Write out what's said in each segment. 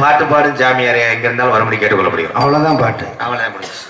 பாட்டு பாடும் ஜாமியாரே எங்க இருந்தாலும் வரும்படி கேட்டுக்கொள்ளப்படுகிறோம். அவ்வளவுதான் பாட்டு. அவ்வளவுதான் முடிஞ்சு.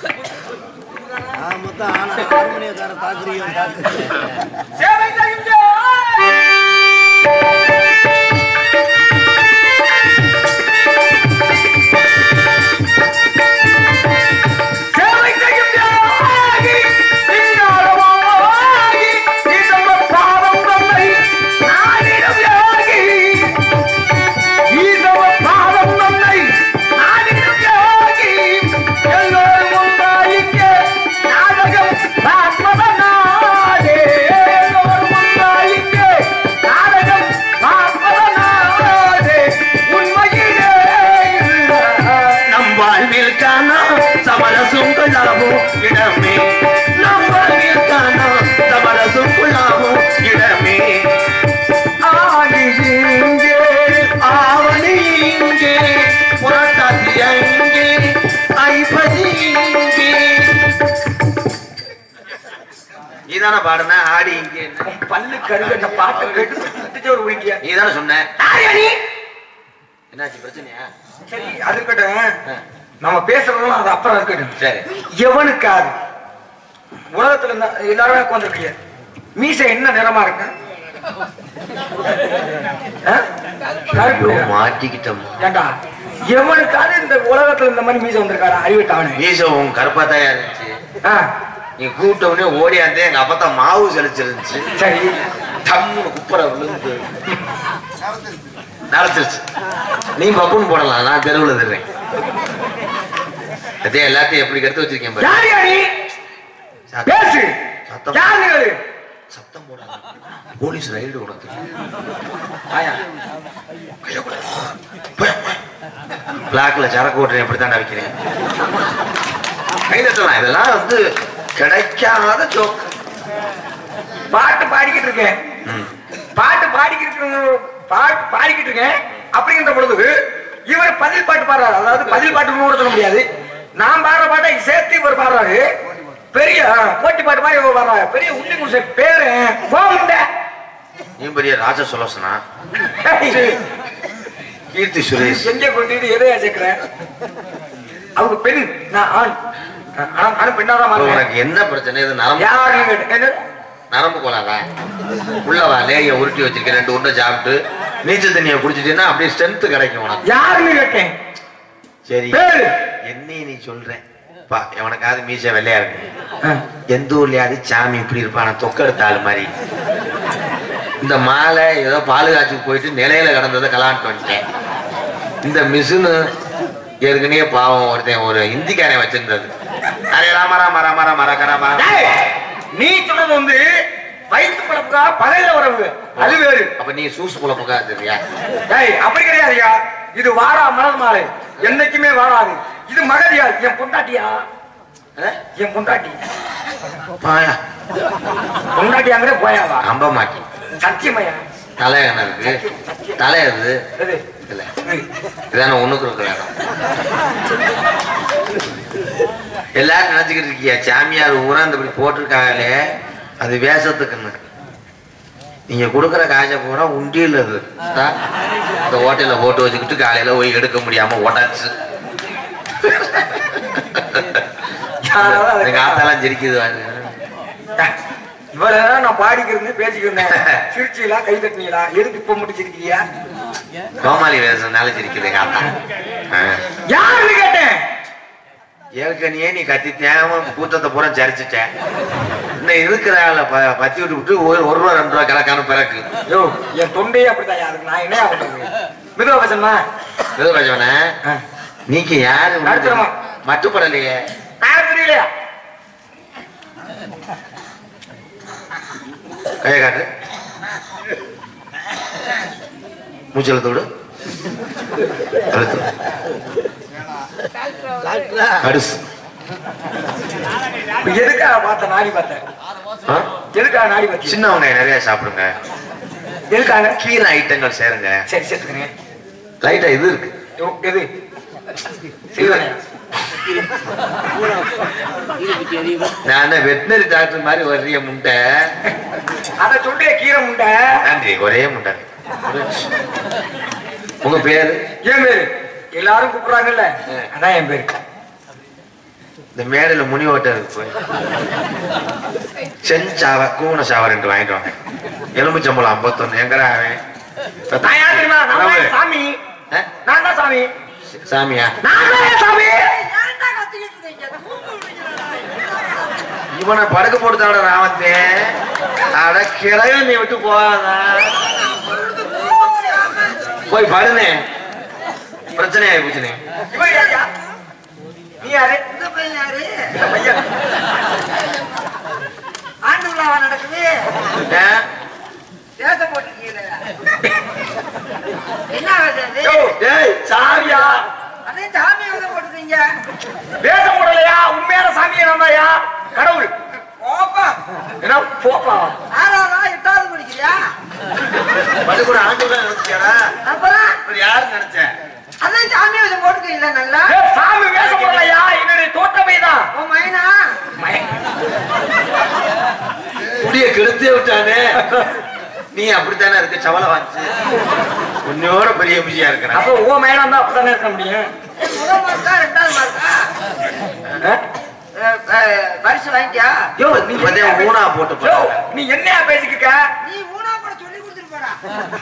இடமே இடமே ஆவணி இங்கே புறத்தாசி அங்கே ஐபதி இங்கே. நீதானே பாடுன ஆடி இங்கே பல்லு கருது அந்த பாட்டை கேட்டு ஒரு உயிரியா நீதானே சொன்ன. என்னாச்சு பிரச்சனையா? சரி அது இருக்கட்டும், நம்ம பேசுறதும் அது அப்புறம் இருக்கட்டும். சரி, எவனுக்காது உலகத்துல இருந்தா எல்லாருமே உட்காந்துருக்கீங்க, மீசை என்ன நிறமா இருக்கு? மாட்டிக்கிட்டோம். ஏண்டா எவனுக்காவது இந்த உலகத்துல இந்த மாதிரி மீசை வந்திருக்காரு? அறிவிட்டாவனே மீசை உன் கருப்பாத்தாயா இருந்துச்சு. நீ கூப்பிட்டவனே ஓடியாந்தே எங்க அப்பத்தான் மாவு செழிச்சிருந்துச்சு. சரி, தம்முன்னு குப்பரை விழுந்து நடத்துருச்சு. நீ பப்புன்னு போடலாம், நான் தெருவில் தர்றேன். அதே எல்லாத்தையும் எப்படி கருத்து வச்சிருக்கேன் சத்தம் போடாத. போலீஸ் ரைடு உனக்கு. பிளாக்ல சரக்கு ஓட்டுறேன், எப்படித்தான் வைக்கிறேன். கைதட்டலாம். இதெல்லாம் வந்து கிடைக்காத ஜோக். பாட்டு பாடிக்கிட்டு இருக்கேன், பாட்டு பாடிக்கிட்டு இருக்கேன். அப்படிங்கிற பொழுது இவர் பதில் பாட்டு பாடுறாரு. அதாவது பதில் பாட்டு கூட சொல்ல முடியாது, நான் பாடுற பாட்டை சேர்த்து இவர் பாடுறாரு. பெரிய போட்டி பாட்டு மாதிரி இவர் பாடுறாரு. பெரிய உண்டி குடிசை பேரு நீ பெரிய ராஜ சுலோசனா கீர்த்தி சுரேஷ் எங்கே கொண்டு எதையா சேர்க்கிறேன்? அவங்க பெண், நான் ஆண். ஆனா பெண்ணாதான் உனக்கு என்ன பிரச்சனை? இது நரம்பு யாரு? நரம்பு கோலாதா? உள்ளவா லேய உருட்டி வச்சிருக்க 2 உருண்டை சாப்பிட்டு நீச்சல் தண்ணியை குடிச்சிட்டீங்கன்னா அப்படியே ஸ்ட்ரென்த் கிடைக்கும் உனக்கு. யாருன்னு கேட்டேன். சரி, என்னையும் நீ சொல்றேன் பா. எவனுக்காவது மீசை வெள்ளையா இருக்கு. எந்த ஊர்லயாவது சாமி இப்படி இருப்பான தொக்கெடுத்த ஆளு மாதிரி. இந்த மாலை ஏதோ பால் காய்ச்சிக்கு போயிட்டு நிலையில கடந்ததை கலாண்டு வந்துட்டேன். இந்த மிஷினு ஏற்கனவே பாவம் ஒருத்தன் ஒரு இந்திக்காரன் வச்சிருந்தது. அரே ராம ராம ராம ராம ரகராமா. நீ சொன்னது வந்து வயிற்று பழப்புக்கா பகையில வரவு, அது வேறு. அப்ப நீ சூசு புலப்புக்கா தெரியா? அப்படி கிடையாதுயா. இது வாரா மலர் மாலை, என்னைக்குமே வாராது. இது மகதியா, என் பொண்டாட்டியா? என் பொண்டாட்டி பாயா பொண்டாட்டியாங்கிற போயாவா? நம்ப மாட்டேன். சத்தியமையா? தலை என்ன இருக்கு? தலை எது இல்ல, இதான ஒண்ணுக்கு இருக்கிற இடம். எல்லாரும் நினைச்சுக்கிட்டு இருக்கியா சாமியார் ஊரா இந்த இப்படி போட்டிருக்காங்களே அது வேஷத்துக்குன்னு. நீங்க கொடுக்குற காசை பூரா உண்டியில் அது. இந்த ஹோட்டல்ல போட்டு வச்சுக்கிட்டு காலையில போய் எடுக்க முடியாம ஓட்டாச்சு. எங்க ஆத்தாலாம் சிரிக்குது. இவ்வளவு நான் பாடிக்கிறேன் பேசிக்கிறேன். சிரிச்சீங்களா? கை தட்டினீங்களா? எதுக்கு இப்ப மட்டும் சிரிக்கிறியா? கோமாளி வேஷம்னால சிரிக்குது எங்க ஆத்தா. யாருன்னு கேட்டேன். ஏற்கனவே நீ கத்தி தேவை கூட்டத்தை பூரா சரிச்சிட்டேன். இன்னும் இருக்கிற பத்தி விட்டு விட்டு 1 ரூபா 2 ரூபா கணக்கான பிறகு என் தொண்டையே அப்படித்தான். யாருக்கு நான் என்ன ஆகுது? மிதுவா பேசணுமா? மிதுவா பேசவன நீங்க யாரு மட்டுப்படலையே? தெரியலையா? கையை காட்டு, மூச்சலத்தோடு எதுக்காக பார்த்த நாடி பார்த்தேன்? எதுக்காக நாடி பார்த்து? சின்ன வெங்காயம் நிறைய சாப்பிடுங்க. எதுக்காக? கீரை ஐட்டங்கள் சேருங்க. சரி சேர்த்துக்கங்க. லைட்டா இது இருக்கு. எது? நான் வெட்டினரி டாக்டர் மாதிரி வர்றிய முண்டை. அத சொல்றிய கீரை முண்டை. நன்றி. ஒரே முண்டை. உங்க பேரு? ஏன் பேரு? எல்லாரும் கூப்பிடுறாங்கல்ல, அதான் என் பேரு. இந்த மேடையில முனி ஓட்ட இருக்கு போய் செஞ்சாவ கூன சாவ 2 வாங்கிட்டு வாங்க. எலும்புச்சம்பளம் 51. எங்கடா அவன்? நான் யார் தெரியுமா? நான் தான் சாமி. நான் தான் சாமி. சாமியா? நான் தான் சாமி. இவனை படுக்க போட்டுதாட ராமத்தே. அட கிழக நீ விட்டு போகாதா? போய் படுனே. பிரச்சனை ஆயிடுச்சுனே. இவன் யாரியா? நீ யாரு? இந்த பையன் யாரு? இந்த பையன். ஆண்டு விழாவா நடக்குது? தேச போட்டுருக்கீங்க. என்ன வேலை அது? ஏய் சாமியா? அதே சாமி வேலை போட்டுருக்கீங்க. வேஷம் போடலையா? உண்மையான சாமியை நம்பாயா? கடவுள். போப்பா. என்ன போப்பா? 6ஆவது 8வது படிக்கிறியா? பள்ளிக்கூட ஆண்டுதான் நினைச்சியாடா? அப்புறம் யாரு நினைச்சேன்? அதான் சாமி வேலை போட்டுருக்கீங்களா நல்லா? ஏய் சாமி வேஷம் போடலையா? என்னுடைய தோற்றமே தான். உன் மயனா? குடிய கெடுத்தே விட்டானே. நீ அப்படித்தானே இருக்க, சவலை வாங்கிச்சு. உன்னோட பெரிய பிஜியா இருக்கிற. அப்போ உன் மேடம் தான் அப்படித்தானே இருக்க முடியும். முதல் மார்க்கா 2வது மார்க்கா? பரிசு வாங்கிட்டியா? யோ நீ இப்பதே ஊனா போட்டு யோ நீ என்னையா பேசிக்கிட்டு இருக்க? நீ ஊனா கூட சொல்லி கொடுத்துட்டு போடா.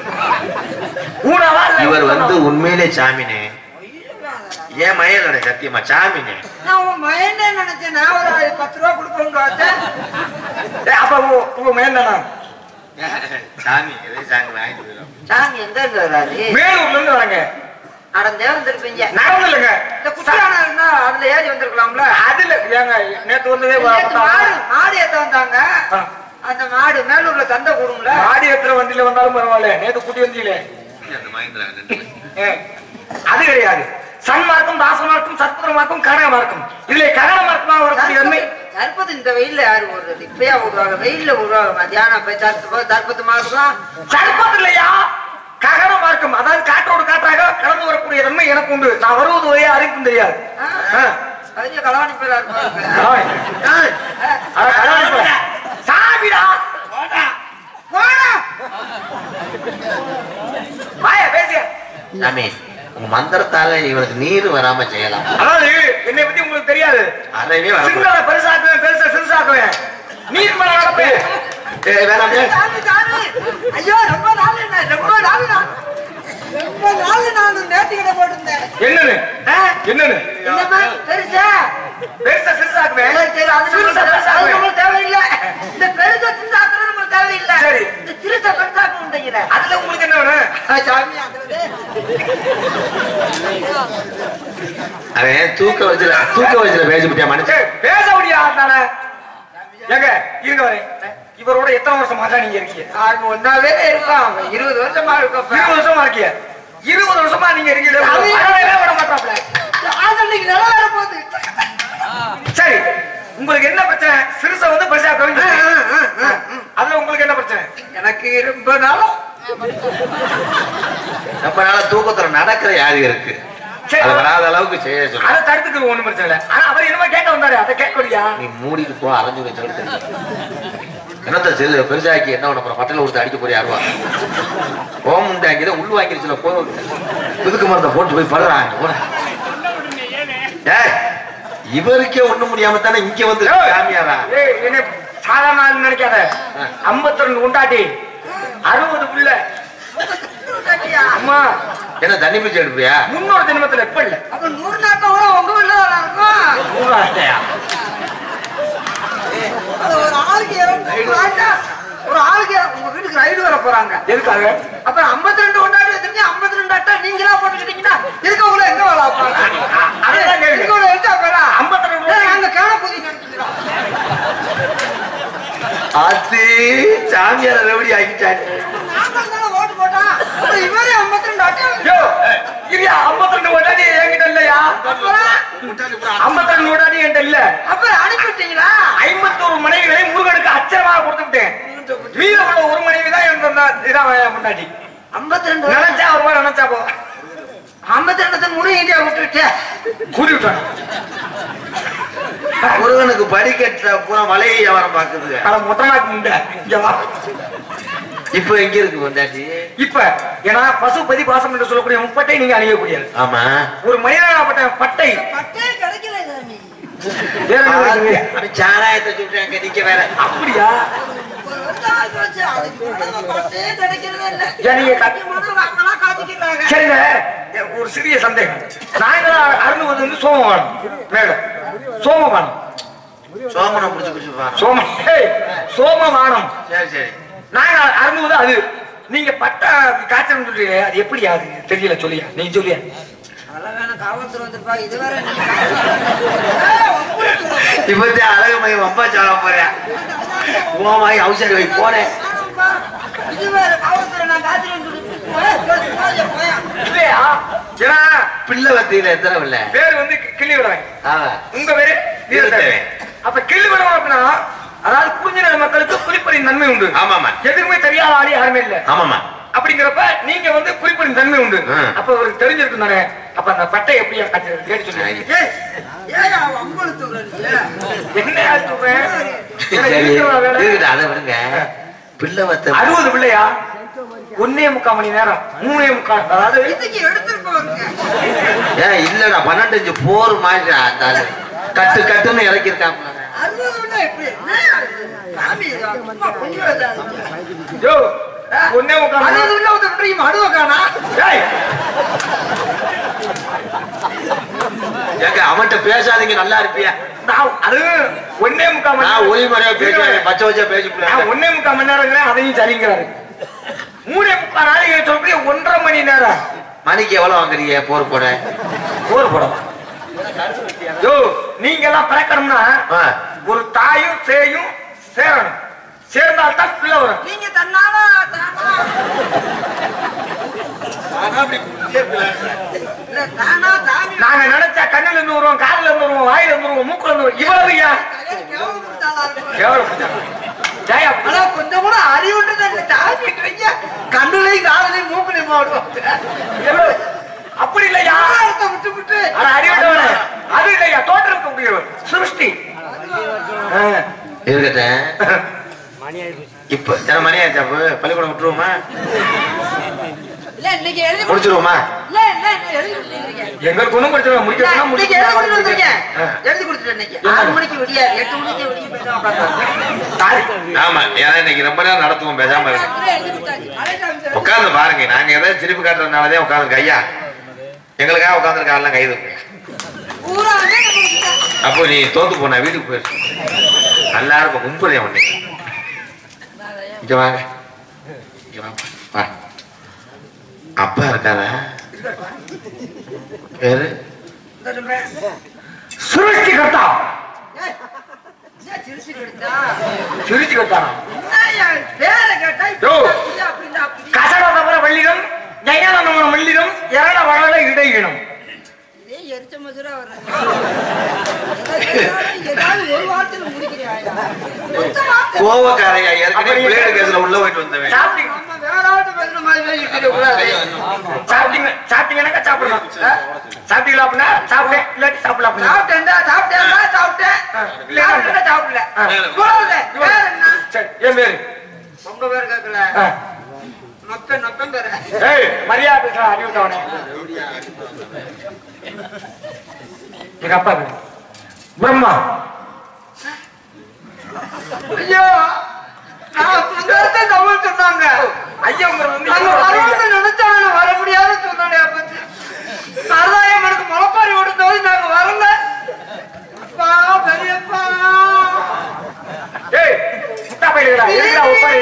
ஊனாவா இல்ல? இவர் வந்து உண்மையிலே சாமினே. ஏன் மயனோட சத்தியமா சாமினே. நான் உன் மயனே நினைச்சேன். நான் ஒரு 10 ரூபா கொடுப்போங்க வச்சேன். அப்ப உங்க மேடம் சாமி எதே சாமி வாங்கிட்டு போயிடும். சாமி எங்க இருந்து வராது? மேலூர்ல இருந்து வராங்க. நடந்தே வந்திருப்பீங்க. நடந்து இல்லைங்க. இந்த குட்டியான இருந்தா அதுல ஏறி வந்திருக்கலாம்ல. அதுல ஏங்க நேத்து வந்ததே நேத்து மாடு ஏத்த வந்தாங்க. அந்த மாடு மேலூர்ல சந்தை கூடும்ல. மாடி ஏத்துற வண்டியில வந்தாலும் பரவாயில்ல. நேத்து குட்டி வந்தீங்களே. அந்த மகேந்திரா அது கிடையாது. சன்மார்க்கம், தாசமார்க்கம், சத்புரமார்க்கம், கனகமார்க்கம். இதுல கனகமார்க்கமா வரக்கூடிய உண்மை. தற்பது இந்த வெயில்ல யாரு ஓடுறது? இப்பயா ஓடுவாங்க, வெயில்ல ஓடுவாங்க. மத்தியானம் போய் தற்பத்து மார்க்கம் சர்பத்து இல்லையா? ககன மார்க்கம். அதாவது காற்றோடு காற்றாக கடந்து வரக்கூடிய தன்மை எனக்கு உண்டு. நான் வருவது ஒரே அறிவிக்கும் தெரியாது. அதிக களவாணி பேரா இருப்பாங்க. சாமிடா போடா வாயா பேசிய. சாமி உங்க மந்திரத்தால இவனுக்கு நீர் வராம செய்யலாம். அதாவது என்னை பத்தி உங்களுக்கு தெரியாது. அறவே வர சின்னத பெருசாக்குவேன், பெருசா சிறுசாக்குவேன். நீர் மேல நடப்பேன். வேணாம். சாமி சாமி ஐயோ ரொம்ப நாள் நான் நேற்று கடை போட்டிருந்தேன். என்னன்னு என்னன்னு என்னம்மா பெருசா பெருசா சிறுசாக்குவேன். சரி அது நம்மளுக்கு தேவையில்லை. இந்த பெருசா சிறுசாக்குறது நம்மளுக்கு தேவையில்லை. சரி. இந்த சிறுசா பெருசாக்கு உண்டுங்கிற அதுல உங்களுக்கு என்ன வேணும்? சாமி அது அவன் தூக்க வச்சுல பேச முடியா மனுஷன். பேச முடியாது தானே. ஏங்க இருங்க வரேன். இவரோட எத்தனை வருஷமா தான் நீங்க இருக்கீங்க? அவங்க ஒன்னாவே இருக்கான். 20 வருஷமா இருக்கும். 20 வருஷமா இருக்கீங்க. 20 வருஷமா நீங்க இருக்கீங்க. விட மாட்டாப்ல. ஆதரவுக்கு நல்லா வர போகுது. சரி உங்களுக்கு என்ன பிரச்சனை? சிறுசை வந்து பெருசா கவிங்க. அதுல உங்களுக்கு என்ன பிரச்சனை? எனக்கு ரொம்ப நாளும் ரொம்ப நாள தூக்கத்துல நடக்கிற யாரு இருக்கு. அது வராத அளவுக்கு செய்ய சொல்ல. அதை தடுத்துக்கு ஒண்ணும் பிரச்சனை இல்லை. ஆனா அவர் என்னமோ கேட்க வந்தாரு. அதை கேட்கலையா? நீ மூடிட்டு போ. அரைஞ்சு வச்சு என்னத்த செல்லு பெருசாக்கி என்ன பண்ண போற? பட்டல கொடுத்து அடிக்க போறியா? அருவா ஓம் உண்டாங்கிற உள் வாங்கிருச்சுல. போ புதுக்கு மரத்தை போட்டு போய் படுறாங்க. இவருக்கே ஒண்ணும் முடியாம தானே இங்க வந்து சாமியாரா? என்ன சாதாரண ஆள் நினைக்காத. 52 உண்டாட்டி 60 புள்ள. அம்மா என்ன தண்ணி பிடிச்சி எடுப்பியா? முன்னோர் ஜென்மத்துல எப்ப இல்ல. அப்ப 100 நாட்டம் கூட உங்க வீட்டுல இருக்கும். 100 ஆட்டையா? அது ஒரு ஆளுக்கு 200 ஆட்டா. ஒரு ஆளுக்கு உங்க வீட்டுக்கு ரைடு வர போறாங்க. எதுக்காக? அப்புறம் 52 கொண்டாடி வச்சிருக்கீங்க. 52 ஆட்டா நீங்களா போட்டுக்கிட்டீங்கன்னா இருக்கவங்கள எங்க வேலை வைப்பாங்க? அதான் கேள்வி. இருக்கவங்கள எடுத்தா போறா 52 அங்க கேன பூதி நினைச்சுக்கிறோம். அது சாமியார ரெவடி ஆகிட்டாங்க. நாங்கள் தானே ஓட்டு போட்டா. அப்புறம் இவரே 52 ஆட்டா. யோ இல்லையா? 52 உண்டாட்டி என்கிட்ட இல்லையா? 52 உண்டாட்டி என்கிட்ட இல்ல. அப்புறம் அனுப்பிட்டீங்களா? 51 மனைவிகளை முருகனுக்கு அச்சரமாக கொடுத்துட்டேன். மீத உள்ள ஒரு மனைவி தான் எனக்கு இதான் முன்னாடி. 52 நினைச்சா ஒரு மாதிரி நினைச்சா போ. 52 முறை இந்தியா விட்டுட்டு கூடி விட்டாங்க. முருகனுக்கு படிக்கட்ட பூரா மலை வியாபாரம் பாக்குது. மொத்தமாக்கு முண்ட இங்க வா. இப்ப எங்க இருக்கு பொண்டாட்டி? இப்ப ஏன்னா பசுபதி பாசம் என்று சொல்லக்கூடிய முப்பட்டை நீங்க அணியக்கூடியது. ஆமா, ஒரு மனிதனாகப்பட்ட பட்டை கிடைக்கல சாமி. வேற என்ன கிடைக்குது? சாராயத்தை சொல்றேன் கடிக்க வேற. அப்படியா? ஒரு வருஷம் ஆகி போச்சு. அதுக்கு மேல பட்டே கிடைக்கிறதே இல்ல. நீங்க மனோரமா காத்திக்கிறாங்க. சரிங்க, ஒரு சிறிய சந்தேகம். நாங்கள் அருந்துவது வந்து சோமவானம் மேடம். சோமவானம் சோமனை புடிச்சு புடிச்சு சோமவானம். சரி சரி. நாங்க அருந்துவது அது. நீங்க பட்டா காய்ச்சல் சொல்றீங்க, அது எப்படி அது தெரியல, சொல்லியா நீங்க சொல்லியா? அழகான காவல்துறை வந்திருப்பா. இது வேற இப்பத்தே அழகுமயம் அப்பா சொல்ல போறேன். ஓமாய் அவசர வை போனேன். இது வேற காவல்துறை. நான் காத்திரம் இல்லையா? ஏன்னா பிள்ளை வத்தியில எத்தனை பிள்ளை? பேர் வந்து கிள்ளி விடுறாங்க. உங்க பேரு வீரத்தேவன். அப்ப கிள்ளி விடுவோம் அப்படின்னா, அதாவது குறிஞ்சின மக்களுக்கு குறிப்பறின் நன்மை உண்டு. ஆமாமா. எதுவுமே தெரியாத ஆளி யாருமே இல்ல. ஆமாமா. அப்படிங்கிறப்ப நீங்க வந்து குறிப்பறின் நன்மை உண்டு. அப்ப அவருக்கு தெரிஞ்சிருக்கும் தானே. அப்ப அந்த பட்டை எப்படியா காய்ச்சல் கேட்டு சொல்லுங்க. என்ன சொல்றேன்? அதை விடுங்க. பிள்ளை வத்த 60 பிள்ளையா? 1.25 மணி நேரம் 3.25. அதாவது ஏன் இல்லடா 12 போர் மாதிரி கட்டு கட்டுன்னு இறக்கிருக்காங்க. அவன்கிட்ட பேசாதீங்க, நல்லா இருப்பியா? அது 1.25 மணி நேரம் ஒளிமுறையா பேசுவேன், பச்சை வச்சா பேசி 1.25 மணி நேரம் அதையும் சரிங்கிறாரு. 3.25 நாளைக்கு சொல்லி 1.5 மணி நேரம். மணிக்கு எவ்வளவு வாங்குறீங்க போர் போட? போர் போட நீங்க எல்லாம் பிறக்கணும்னா ஒரு தாயும் சேயும் சேரணும். சேர்ந்தால்தான் பிள்ளை வரும். நீங்க தன்னால நாங்க நினைச்சா கண்ணுல இருந்து வருவோம், காதுல இருந்து வருவோம், வாயில இருந்து வருவோம், மூக்குல இருந்து வருவோம். இவ்வளவு கொஞ்சம் கூட அறிவுண்டு கண்ணுலையும் காதலையும் மூக்குலையும் போடுவோம். அப்படி இல்லையா? விட்டு விட்டு அறிவுட்டவன அது இல்லையா? தோற்றத்துக்கு முடியும் சிருஷ்டி இருக்கட்டும். இப்ப மணி ஆயிடுச்சா? பள்ளிக்கூடம் விட்டுருவோமா? முடிச்சிருவோமா? எங்களுக்கு ஒண்ணும் பிரச்சனை எழுதி கொடுத்துட்டேன். 6 மணிக்கு விடியா 8 மணிக்கு ஆமா, ஏன்னா இன்னைக்கு ரொம்ப நேரம் நடத்துவோம். பேசாம உட்காந்து பாருங்க. நாங்க ஏதாவது திருப்பி காட்டுறதுனாலதான் உட்காந்துருக்க. ஐயா எங்களுக்காக உட்காந்துருக்காங்க கைது. அப்போ நீ தோத்து போன வீட்டுக்கு போயிரு. நல்லா இருக்கும். கும்பதே ஒண்ணு. இங்க வாங்க, இங்க வா. அப்பா இருக்காரா? பேரு சுருஷ்டி கட்டா. சுருஷ்டி கட்டா கசட தவிர வள்ளிடம் ஜெயானந்தமன மல்லிடம் எரட வளர இடையினம். கோவக்காரையா ஏற்கனவே பிளேடு கேஸ்ல உள்ள போயிட்டு வந்தவன். சாப்பிட்டீங்கன்னா சாப்பிடணும். சாப்பிட்டீங்களா அப்படின்னா சாப்பிட்டேன், இல்லாட்டி சாப்பிடலாம். என் பேரு உங்க பேரு கேட்கல. மரியாதை பேச அறிவிட்டவனே. எங்க அப்பா பேரு பிரம்மா. ஐயோ தமிழ் சொன்னாங்க. ஐயா நினைச்சா வர முடியாது சொன்னானே. சரதாயம் எனக்கு முளப்பாரி ஓடும்போது நாங்க வரல. பெரியப்பா முட்டா பயிர்களா ஒப்பாரி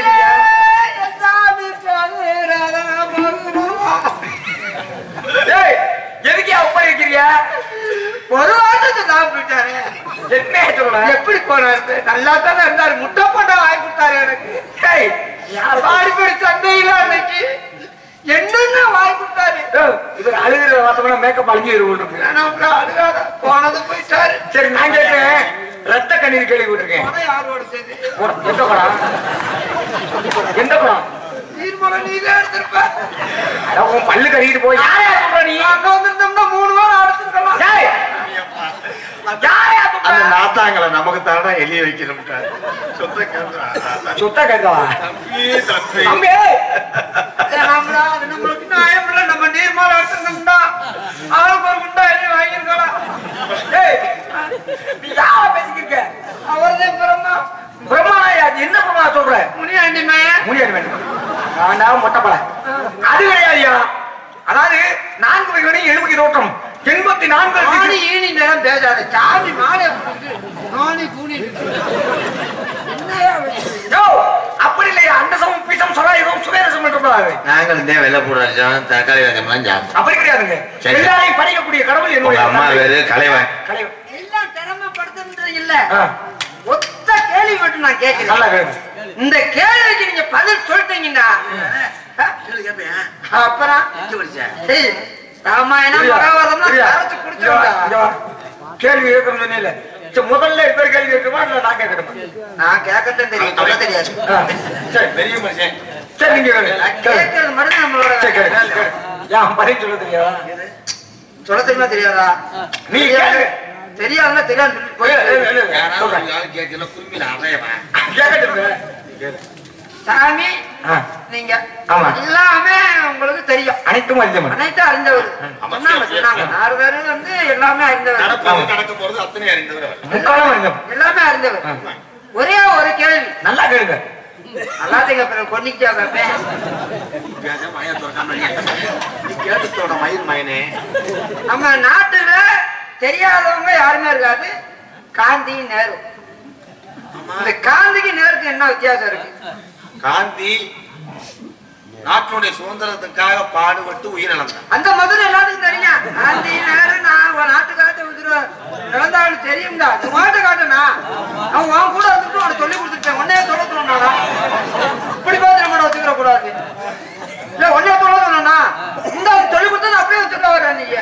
எதுக்கே ஒப்பாரி வைக்கிறியா? ஒரு வாரத்தை சாப்பிட்டாரு. என்ன சொல்ற? எப்படி போனாரு? நல்லா தானே இருந்தாரு. முட்டை போட்டா வாங்கி கொடுத்தாரு எனக்கு. பாடிப்படி சந்தையில அன்னைக்கு என்னென்ன வாங்கி கொடுத்தாரு. இவர் அழுகிற வார்த்தை மேக்கப் அழிஞ்சிருக்கு. அழுகாத போனது போயிட்டாரு. சரி, நான் கேட்டேன். ரத்த கண்ணீர் கேள்விப்பட்டிருக்கேன். யாரோட சேர்ந்து எந்த படம்? எந்த படம்? தீர்மானம் நீதான் எடுத்திருப்ப. உன் பல்லு கறிக்கிட்டு போய் யாரையா சொல்ற நீ? அங்க வந்திருந்தோம்னா 3 வாரம் அடுத்திருக்கலாம். அந்த நாத்தாங்களை நமக்கு தர தான் எழுதி வைக்கணும். சுத்த கேட்கவா தம்பி? நம்மளுக்கு நியாயம் இல்ல. நம்ம நீர்மாலை எடுத்துருந்தோம்னா ஆளுக்கு ஒரு குண்டா எழுதி வாங்கியிருக்கலாம். நீ யார பேசிக்கிருக்க? அவர்தான் பிரம்மா. பிரம்மாயா? என்ன பிரம்மா சொல்ற? முனியாண்டி மேயன். முனியாண்டி மேயன் ஆண்டா மொட்டைப்பட. அது கிடையாதுயா. அதாவது 4 வகையான 70 தோற்றம் 84 ஈனி நேரம் பேசாத. சாமி மாலை நானி கூனி அப்படி இல்லையா? அந்த சமம் பீசம் சொராயுதம் சுவேரசம் என்றாரு. நாங்கள் இந்த வெள்ளை போடுறோம் தக்காளி வேகம்லாம் சாப்பிட்டோம். அப்படி கிடையாதுங்க. எல்லாரையும் படிக்கக்கூடிய கடவுள் என்னுடைய அம்மா வேறு கலைவன். எல்லாம் திறமைப்படுத்துறது இல்ல. ஒத்த கேள்வி மட்டும் நான் கேட்கிறேன். நல்லா கேளு. இந்த கேள்விக்கு நீங்க பதில் சொல்லிட்டீங்கன்னா அப்புறம் ராமாயணம் மகாபாரதம் கரைச்சு குடிச்சிருந்தா கேள்வி கேட்கணும் சொன்னீங்க. முதல்ல இவர் கேள்வி கேட்கணுமா இல்ல நான் கேட்கணுமா? நான் கேட்கறதும் தெரியும், சொல்ல தெரியாது. சரி பெரிய மனுஷன். சரி நீங்க கேட்கறது மட்டும் நம்மளோட ஏன் பதில் சொல்ல தெரியாதா? சொல்ல தெரியுமா தெரியாதா? நீ கேளு. தெரியாதுன்னா தெரியாது. கேட்கல குறும்பில அறையவா கேட்கட்டும். சாமி நீங்க ஆமா எல்லாமே உங்களுக்கு தெரியும். அனைத்தும் அறிந்தவன். அனைத்தும் அறிந்தவர் சொன்னாங்க. 4 பேரும் வந்து எல்லாமே அறிந்தவர். நடக்க போறது அத்தனை அறிந்தவர். முக்காலம் அறிந்தவன். எல்லாமே அறிந்தவர். ஒரே ஒரு கேள்வி. நல்லா கேளுங்க. நல்லாத்தீங்க கொன்னிக்கிட்டா கேட்பேன். கேட்டத்தோட மயிர் மயனே. நம்ம நாட்டுல தெரியாதவங்க யாருமே இருக்காது. காந்தி, நேரு. இந்த காந்திக்கு நேருக்கு என்ன வித்தியாசம் இருக்கு? காந்தி நாட்டினுடைய சுதந்திரத்துக்காக பாடுபட்டு உயிரிழந்தார். அந்த மதுரை எல்லாத்துக்கும் தெரியும். காந்தி, நேரு நான் நாட்டுக்காக இழந்தாலும் தெரியும்டா. இந்த மாட்டை காட்டுனா அவன் உன் கூட வந்துட்டு உனக்கு சொல்லி கொடுத்துட்டேன். உடனே சொல்ல சொன்னா இப்படி பார்த்து நம்ம வச்சுக்கிற கூடாது. இல்ல உடனே சொல்ல சொன்னா இந்த சொல்லி கொடுத்தது அப்படியே வச்சுக்க வர நீங்க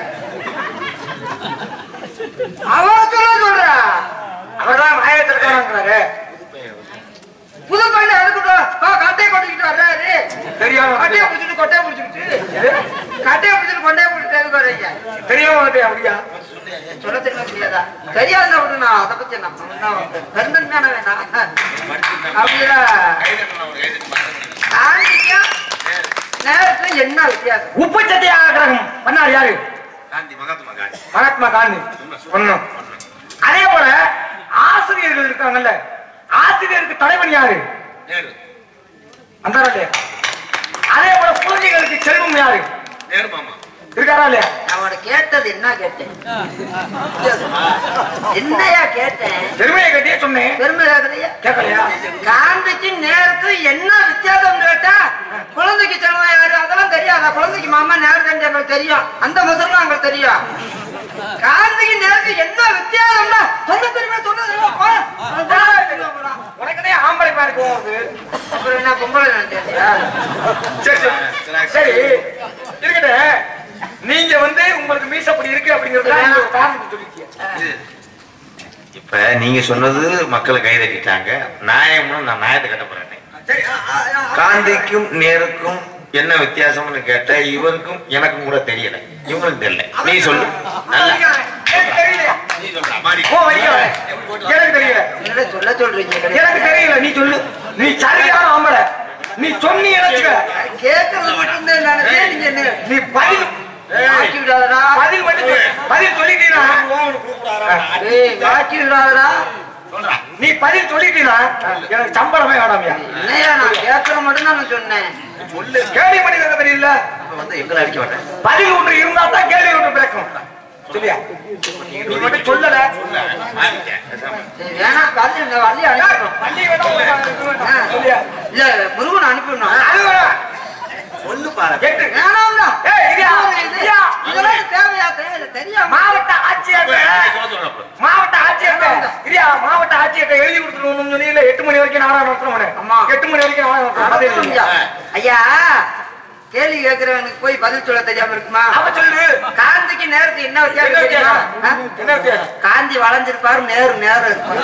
அவன் சொல்ற அவர்தான் மாயத்திற்காரங்கிறாரு. புது பையன் அதுக்கிட்டோம் கட்டையை கொட்டிக்கிட்டு வர்றாரு. தெரியாம கட்டையை பிடிச்சிட்டு கொட்டையை பிடிச்சிக்கிட்டு கட்டையை பிடிச்சிட்டு கொட்டையை பிடிச்சிட்டு எதுக்கு வர்றீங்க? தெரியாம அப்படியா? சொல்ல தெரியுமா தெரியாதா? தெரியாத விடுனா அதை பத்தி நம்ம பெருந்தானே வேணாம். அப்படிதான் காந்திக்கும் நேரத்துக்கும் என்ன வித்தியாசம்? உப்பு சத்தியாகிரகம் பண்ணார் யாரு? காந்தி, மகாத்மா காந்தி. மகாத்மா காந்தி ஒண்ணும். அதே போல ஆசிரியர்கள் இருக்காங்கல்ல, ஆசிரியருக்கு தலைவன் யாரு? நேரு. அந்த அதே போல குழந்தைகளுக்கு செல்வம் யாரு? நேரு மாமா இருக்காரா இல்லையா? அவனை கேட்டது என்ன கேட்டேன்? என்னையா கேட்டேன்? பெருமையை கட்டியே சொன்னேன். பெருமை கேட்கலையா? கேட்கலையா? காந்திக்கு நேருக்கு என்ன வித்தியாசம் கேட்டா குழந்தைக்கு செல்வம் யாரு அதெல்லாம் தெரியாதா? குழந்தைக்கு மாமா நேரு தான் எங்களுக்கு தெரியும். அந்த மசல்லாம் எங்களுக்கு தெரியும். காந்திக்கு நேருக்கு என்ன வித்தியாசம்னா சொல்ல தெரியுமா? சொல்ல உனக்குனே ஆம்பளை பாரு போகுது. அப்புறம் என்ன பொம்பளை நினைச்சியா? சரி சரி இருக்கட்ட. நீங்க வந்து உங்களுக்கு மீசப்படி இருக்கு அப்படிங்கறது காரணம் சொல்லிருக்கீங்க. இப்ப நீங்க சொன்னது மக்களை கை தட்டிட்டாங்க. நியாயம்னு நான் நியாயத்தை கட்ட போறேன். காந்திக்கும் நேருக்கும் என்ன வித்தியாசம்னு கேட்ட இவருக்கும் எனக்கும் கூட தெரியல. இவங்களுக்கு தெரியல. நீ சொல்லு. எனக்கு தெரியல. சொல்ல சொல்றீங்க. எனக்கு தெரியல. நீ சொல்லு. நீ சரியான ஆம்பளை. நீ சொன்னி கேட்கறது மட்டும்தான். நீ பதில் வாக்கி விடாதடா. பதில் சொல்லிட்டீனா? வாக்கி விடாதடா. நீ பதில் சொல்லிட்டீனா எனக்கு சம்பளமே வேணாமியா? என்னையா நான் கேட்கற மட்டும் தான் சொன்னேன். சொல்லு. கேள்வி பண்ணிக்க தெரியல. வந்து எங்களை அடிக்க மாட்டேன். பதில் ஒன்று இருந்தா தான் கேள்வி ஒன்று பிறக்கும். சொல்லியா? நீ மட்டும் சொல்லல. வேணா வள்ளி இந்த வள்ளி அனுப்பிடணும். சொல்லியா? இல்ல முருகன் அனுப்பிடணும். அது வேணாம். சொல்லு பாரு. வேணாம்டா. இதெல்லாம் தேவையா? தெரியாம மாவட்ட ஆட்சியர் மாவட்ட ஆட்சியர்கிட்ட எழுதி கொடுத்துருவோம் சொன்னீங்க. 8 மணி வரைக்கும் நாடகம் நடத்துறோம். ஆமா 8 மணி வரைக்கும் நாடகம். ஐயா கேள்வி கேட்கிறவனுக்கு போய் பதில் சொல்ல தெரியாம இருக்குமா? அவ சொல்லு. காந்திக்கு நேருக்கு என்ன வித்தியாசம்? என்ன வித்தியாசம்? காந்தி வளைஞ்சிருப்பாரு, நேரு நேரு இருப்பாரு.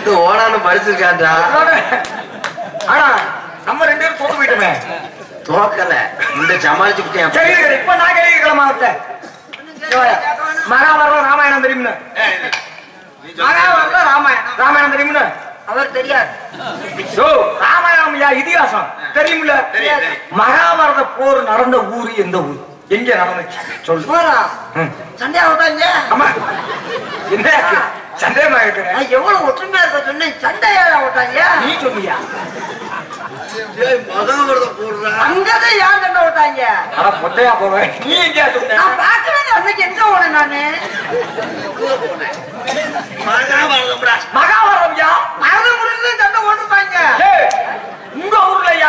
இந்த ஓனான்னு படிச்சிருக்காண்டா. ஆனா நம்ம 2 பேரும் தோத்து போயிட்டோமே. தோக்கல இந்த சமாளிச்சு விட்டேன். சரி இப்ப நான் கேட்கலாமா அவர்கிட்ட? மகாபாரதம் ராமாயணம் தெரியும்னு? மகாபாரதம் ராமாயணம் தெரியும்னு? அவர் தெரியாது. ராமாயணம் இதிகாசம் தெரியுமில்ல? மகாபாரத போர் நடந்த ஊரு எந்த ஊர், எங்க நடந்துச்சு சொல்லு. போரா சண்டையா விட்டாங்க. ஆமா என்ன சந்தேகமா இருக்கிறேன். எவ்வளவு ஒற்றுமையா இருக்க சொன்னேன், சண்டையா விட்டாங்க. நீ சொன்னியா? அங்கதான் ஏன் சண்டை விட்டாங்க? ஆனா பொட்டையா போவேன். நீ எங்கேயா சொன்ன? நான் பார்க்கவே அன்னைக்கு எங்க போனேன் நானு. மகாபாரதம்யா மரணம் முடிஞ்சு சண்டை ஓட்டுப்பாங்க. உங்க ஊர்லயா?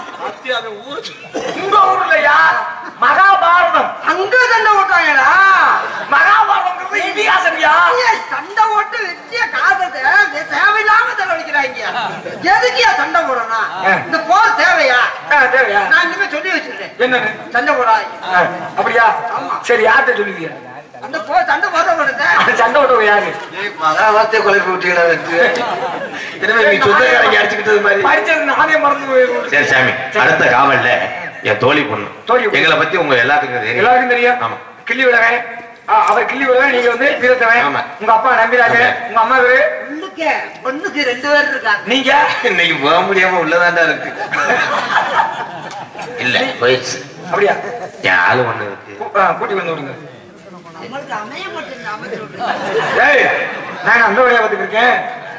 உங்க ஊர்லயா மகாபாரதம்? அங்க சண்டை ஓட்டாங்கடா. மகாபாரதம் இதிகாசம்யா. சண்டை ஓட்டு வச்சிய காசத்தை தேவையில்லாம செலவழிக்கிறாங்க. எதுக்கியா சண்டை போடணும்? இந்த போர் தேவையா? தேவையா? நான் இனிமே சொல்லி வச்சிருக்கேன். என்னன்னு? சண்டை போடாதீங்க. அப்படியா? சரி யார்கிட்ட சொல்லுவீங்க? அந்த போர் சண்டை போட போடுது. சண்டை போட்டவங்க யாரு? மகாபாரத்தை குழப்பி விட்டீங்களா? எனவே நீ சொந்தக்காரங்க அடிச்சுக்கிட்டது மாதிரி படிச்சது நானே மறந்து போயிருக்கேன். சரி சாமி, அடுத்த காவல்ல என் தோழி பொண்ணு. எங்களை பத்தி உங்க எல்லாத்துக்கும் தெரியும். எல்லாருக்கும் தெரியும். ஆமா. கிள்ளி விடுவேன். அவர் கிள்ளி விடுவேன், நீங்க வந்து வீரத்தவன். ஆமா. உங்க அப்பா நம்பிராஜ, உங்க அம்மா பேரு பொண்ணுக்கு 2 பேர் இருக்காங்க. நீங்க இன்னைக்கு போக முடியாம உள்ளதாண்டா இருக்கு. இல்ல போயிடுச்சு. அப்படியா? என் ஆளு ஒண்ணு இருக்கு. கூட்டி வந்து விடுங்க. நம்மளுக்கு அமைய மாட்டேங்குது, அமைச்சு விடுங்க. ஏய், நான் அந்த வழியா பார்த்துட்டு இருக்கேன்.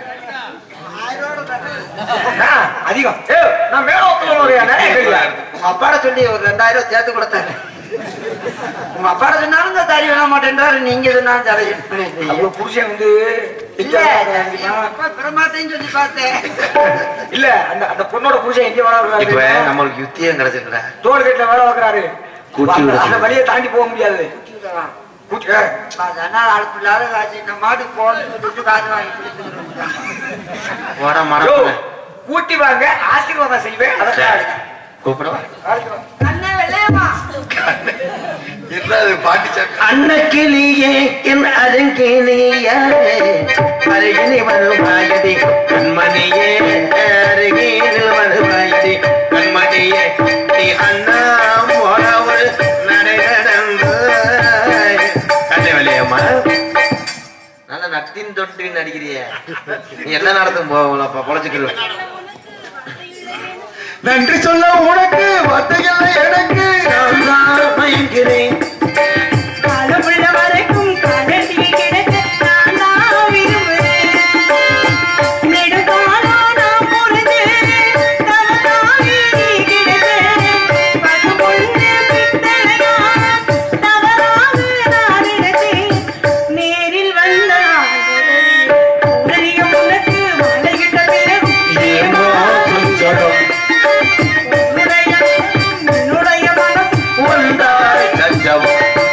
அதிகம். நான் மேல உங்க அப்பாட சொல்லி ஒரு 2000 சேர்த்து கொடுத்தாரு. உங்க அப்பாட சொன்னாலும் இந்த தாரி வேண மாட்டேன்றாரு, நீங்க சொன்னாலும் தரை. புருஷன் வந்து பிரமாத்தையும் சொல்லி பார்த்தேன். இல்ல அந்த பொண்ணோட புருஷன் எங்க வேலை இப்ப நம்மளுக்கு யுத்தியம் கிடைச்சிருக்கா? தோல் கட்டில வேலை வைக்கிறாரு. கூட்டி விட அந்த வழியை தாண்டி போக முடியாது. கூட்டி வாங்க, ஆசீர்வாதம் செய்வேன். அன்னக்கிளியே என் அருங்கினியே அருகினி வருவாயதி கண்மணியே, அருகினில் வருவாயதி கண்மணியே, நீ அண்ணா போனவள் நடந்து கண்ணை வெளியம்மா. நல்ல நட்டின் தொட்டின் நடிக்கிறிய. நீ என்ன நடத்தும் போகலப்பா பொழைச்சுக்கிடுவேன். நன்றி சொல்ல உனக்கு வார்த்தைகள் எனக்கு. நான் பயங்கிறேன் காலமுள்ள வரைக்கும் காலத்தில் கிடக்க நான் தான் விரும்புகிறேன். நெடுகாலா நான் பொறுத்து தவறாகி கிடக்க பசுபொண்ணு பித்தளையா தவறாக நான் நினைத்தேன். நேரில் வந்த உடனே உனக்கு மலையிட்ட பிறகு என்னுடைய மனசு ஒன்றாய் கஞ்சம்.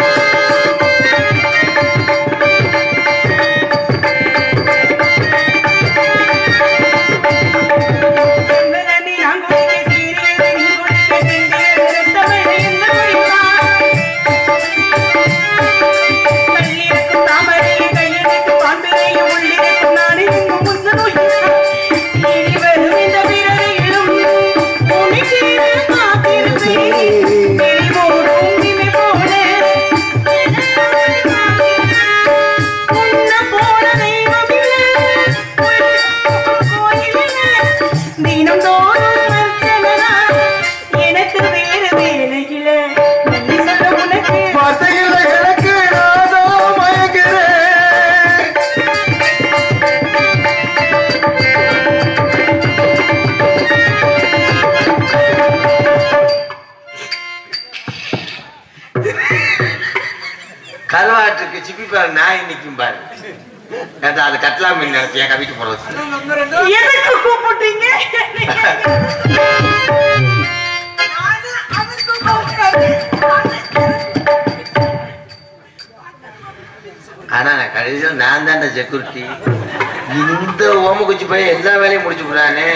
கருவாட்டுக்கு சிப்பி பாரு, நாய் நிக்கும் பாரு. அது கட்டலாம் மீன் நடத்தியா கவிட்டு போறது. எதுக்கு கூப்பிட்டீங்க? ஆனா கடைசியில் நான் தான் செக்யூரிட்டி. இந்த ஓம குச்சி போய் எல்லா வேலையும் முடிச்சு விடுறானே.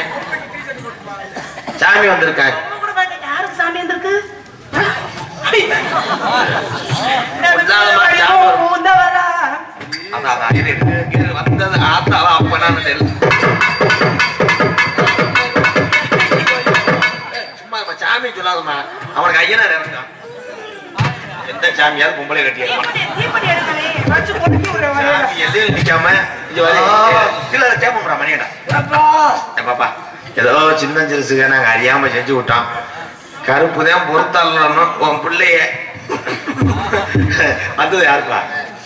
சாமி வந்திருக்காங்க. யாருக்கு சாமி வந்திருக்கு? வந்தது ஆத்தாவா அப்ப நான் சாமியாவது பொம்பளை கட்டியிருப்பான். தீப்பெட்டி எடுக்கலே. வச்சு பொறுக்கி விடுற வரையில. சாமி எதுவும் நிக்காம இங்க வர கீழே தேப்பா மணியடா. பாப்பா ஏதோ சின்ன சிறுசுக நாங்க அறியாம செஞ்சு விட்டோம். கருப்பு தான் பொறுத்தாலும் உன் பிள்ளைய வந்தது யாருப்பா?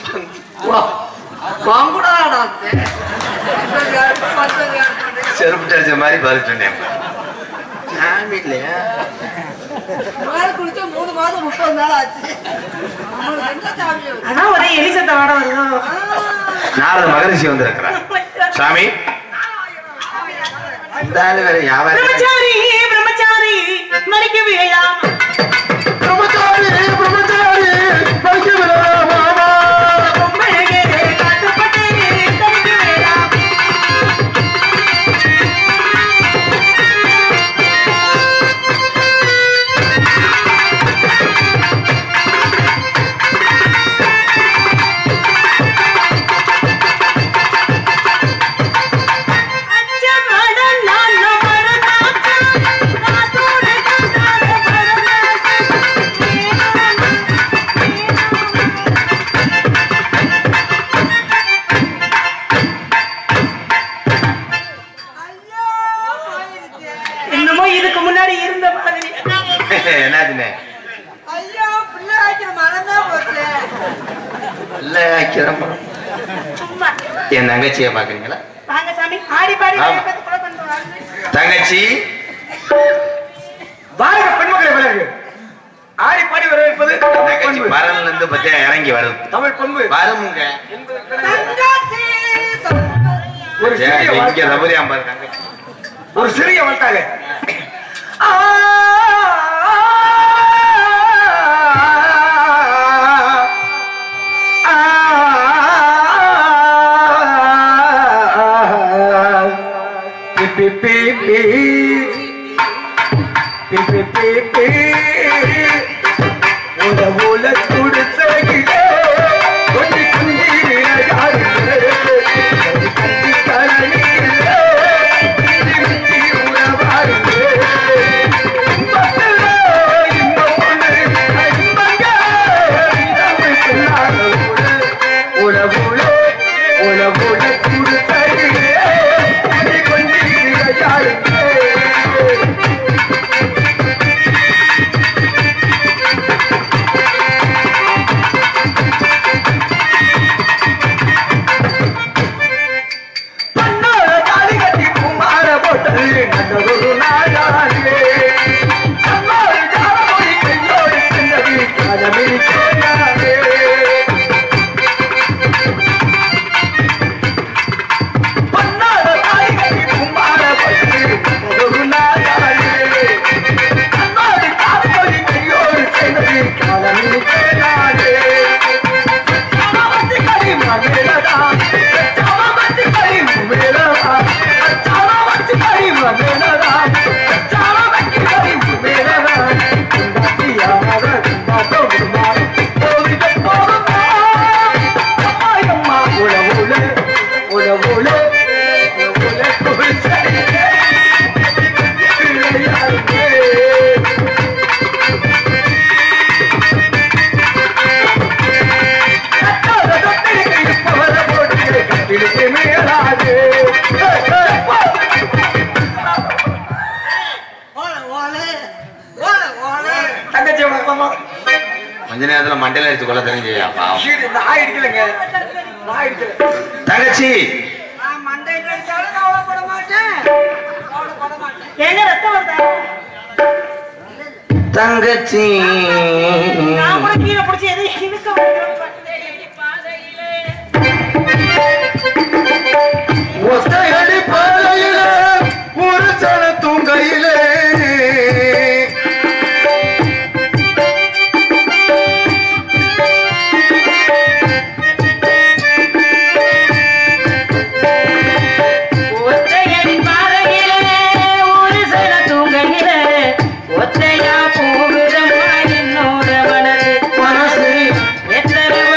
செருப்பு அடிச்ச மாதிரி பறிச்சுட்டேன். சாமி இல்லையா? குளிச்சா 3 மாதம் 30 நாள் ஆச்சு. ஆனா ஒரே எலிசத்த வாட வருது. நாரத மகரிஷி வந்திருக்கிறார். சாமி வேற யாரும் பிரம்மச்சாரி பிரம்மச்சாரி மறிக்க வேண்டாம். பிரம்மச்சாரி பிரம்மச்சாரி மறிக்க வேண்டாம். பொம்பளைகளே கட்டுப்பட்டு தரிக்க வேண்டாம். என்னமோ இதுக்கு முன்னாடி இருந்த மாதிரி. என்னதுன்னு ஐயோ பிள்ளை ஆக்கிற மனமே போச்சு. சும்மா என் தங்கச்சியை பாக்குறீங்களா? வாங்க சாமி ஆடி பாடி ஆமா. கொலை பண்ணுவாங்க. தங்கச்சி பாருங்க பெண்மக்களை விலகு. ஆடி பாடி வரவேற்பது தங்கச்சி பரன்ல இருந்து பத்தியா இறங்கி வருது. தமிழ் பண்பு. வருமுங்க தங்கச்சி ஒரு சிறிய இங்க வாழ்க்கை. தபரியாம் பாரு தங்கச்சி. ஒரு சிறிய வாழ்க்காக கொஞ்ச நேரத்துல மண்டையில எடுத்து கொள்ள தெரிஞ்சா தங்கச்சி நான் மண்டையில் அடிச்சாலும் கவலைப்பட மாட்டேன். ஏங்க ரத்தம் வருதா? தங்கச்சி நான் கூட கீழே பிடிச்சி எதை இழுக்க ஒத்தையடி பாதையில ஒரு சன தூங்கையிலே ஒத்தையடி பாறையிலே ஒரு சில தூங்கையிலே ஒத்தையா போகுதம்மா என்னோட மனசு மனசு எத்தனை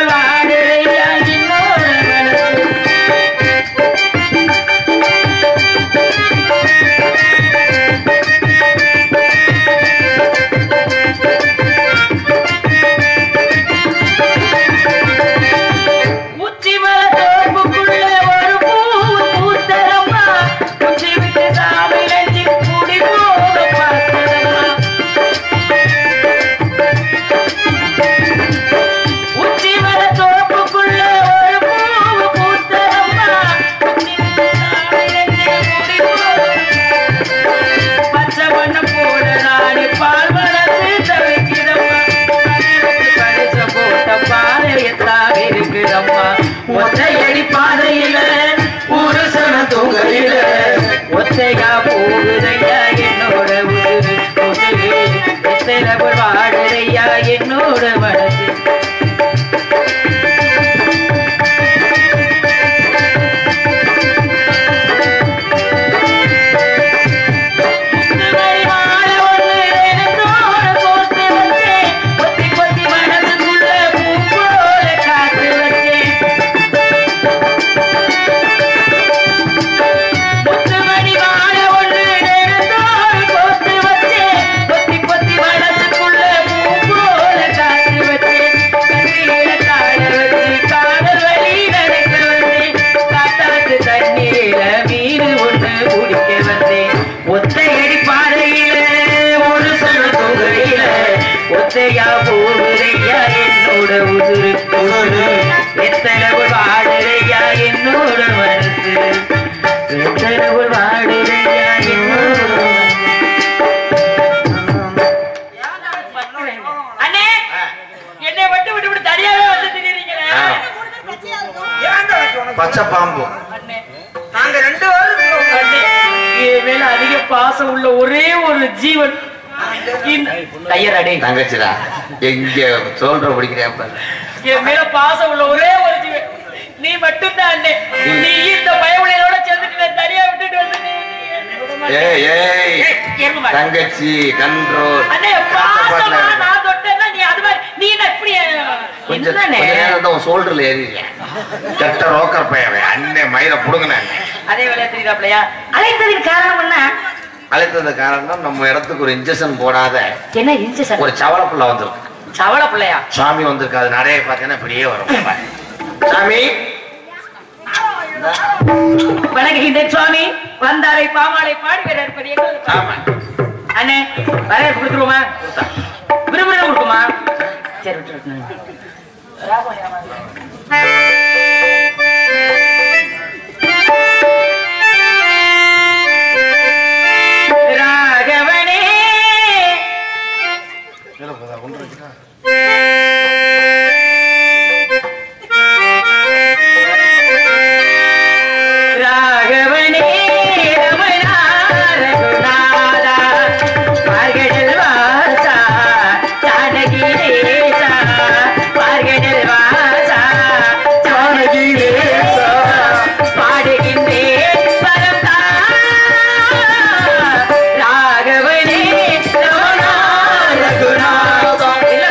பச்சை பாம்பு. அண்ணே நாங்க 2 பேரும் அண்ணே என் மேல அதிக பாசம் உள்ள ஒரே ஒரு ஜீவன் கையராடே தங்கச்சிடா எங்க சொல்ற பிடிக்கிறேன் பாரு. என் மேல பாசம் உள்ள ஒரே ஒரு ஜீவன் நீ மட்டும்தான் அண்ணே. நீ இந்த பயவுளையோட சேர்ந்துட்டு தனியா விட்டுட்டு வந்து ஏய் ஏய் தங்கச்சி கண்ட்ரோல். அண்ணே பாசமா நான் தொட்டேன்னா நீ அது மாதிரி நீ என்ன இப்படி கொஞ்சம் என்னண்ணே நேரம் தான் உன் ஷோல்டர்ல ஏறிடுறேன். கெட்ட ரோக்கர் பையன் அண்ணே மயிரை புடுங்கினேன். அதே வேலையா தெரியுதாப்லையா? அழைத்ததின் காரணம் என்ன? அழைத்தது காரணம் நம்ம இடத்துக்கு ஒரு இன்ஜெக்ஷன் போடாத என்ன இன்ஜெக்ஷன்? ஒரு சவள புள்ள வந்திருக்கு. சவள பிள்ளையா? சாமி வந்திருக்கு. அது நிறைய பார்த்தீங்கன்னா இப்படியே வரும். சாமி வணங்குகின்றேன் சுவாமி. வந்தாரை பாமாலை பாடி இருப்பது ஆமா அண்ணே வரைய கொடுத்துருவோமா? விரும்புற கொடுக்குமா? சரி விட்டு ராகவனே ராகவனே ரமணா ரகுநாதா பார்கடல் வாசா ஜானகி தேசா பார்கடல் வாசா ஜானகி தேசா பாடுகின்றேன் பரந்தா ராகவனே ரமணா ரகுநாதா.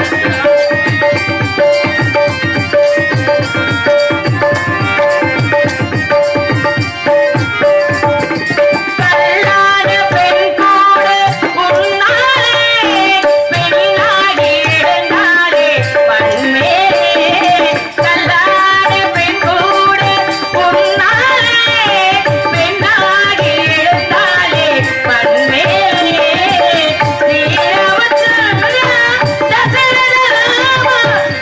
கல்லான பெண் கூட உன்னாலே பெண்ணாகி இருந்தாலே பண்மேலே. கல்லான பெண் கூட உன்னாலே பெண்ணாகி இருந்தாலே பண்மேலே. ஸ்ரீராமச்சந்திரா தசரத ராமா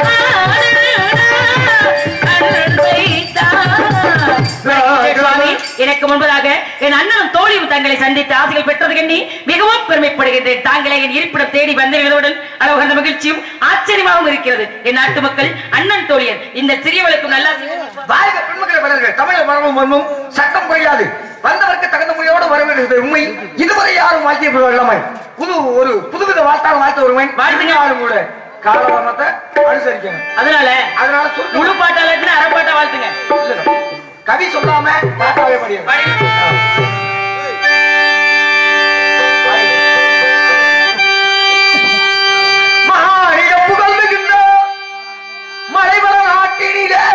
சுவாமி, எனக்கு முன்பதாக என் அண்ணனும் தோழியும் தங்களை சந்தித்து ஆசைகள் பெற்றது எண்ணி மிகவும் பெருமைப்படுகின்றேன். தாங்களே என் இருப்பிடம் தேடி வந்திருந்ததுடன் அளவுகந்த மகிழ்ச்சியும் ஆச்சரியமாகவும் இருக்கிறது. என் நாட்டு மக்கள் அண்ணன் தோழியர் இந்த சிறியவளுக்கும் நல்லா வாழ்க பெண்மக்களை வளர்கள். தமிழர் மரபும் மண்ணும் சட்டம் குறையாது. வந்தவருக்கு தகுந்த முறையோடு வரவேற்கிறது உண்மை. இதுவரை யாரும் வாழ்த்திய இல்லாமல் புதுவித வாழ்த்தால் வாழ்த்த ஒருமை வாழ்த்துங்க. யாரும் கூட காலவரணத்தை அனுசரிக்கணும். அதனால அதனால முழு பாட்டால இருந்து அரைப்பாட்டா வாழ்த்துங்க. கவி சொல்லாம பாட்டாவே படியும். மகானிட புகழ்கின்ற மலைவர நாட்டினிலே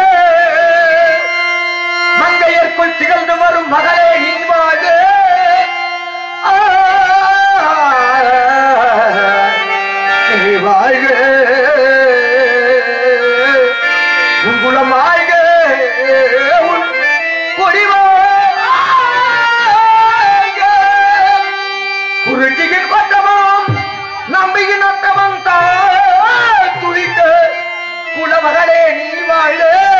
மங்கையர்க்குள் திகழ்ந்து வரும் மகளே நீ வாழ. நீ வாழ்க உன் குலம் வாழ்க உன் கொடிவா குருட்டியின் கொட்டமாம் நம்பியின் அட்டமம் தாய் துளித்த குலமகளே நீ வாழ.